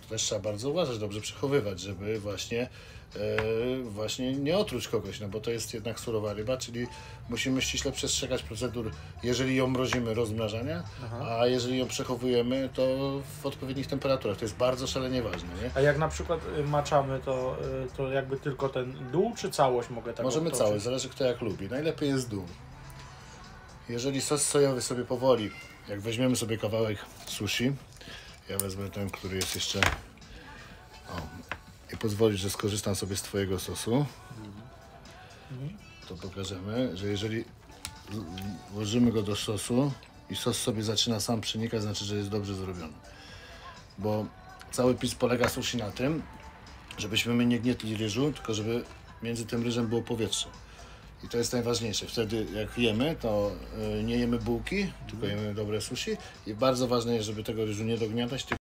też trzeba bardzo uważać, dobrze przechowywać, żeby właśnie nie otruć kogoś, no bo to jest jednak surowa ryba, czyli musimy ściśle przestrzegać procedur, jeżeli ją mrozimy, rozmrażania, a jeżeli ją przechowujemy, to w odpowiednich temperaturach. To jest bardzo szalenie ważne, nie? A jak na przykład maczamy, to jakby tylko ten dół, czy całość mogę tak Możemy obtoczyć? całość, zależy kto jak lubi. Najlepiej jest dół. Jeżeli sos sojowy sobie powoli, jak weźmiemy sobie kawałek sushi, ja wezmę ten, który jest jeszcze, i pozwolisz, że skorzystam sobie z Twojego sosu, to pokażemy, że jeżeli włożymy go do sosu i sos sobie zaczyna sam przenikać, znaczy, że jest dobrze zrobiony. Bo cały pizz polega sushi na tym, żebyśmy my nie gnietli ryżu, tylko żeby między tym ryżem było powietrze. I to jest najważniejsze. Wtedy jak jemy, to nie jemy bułki, tylko jemy dobre sushi. I bardzo ważne jest, żeby tego ryżu nie dogniatać,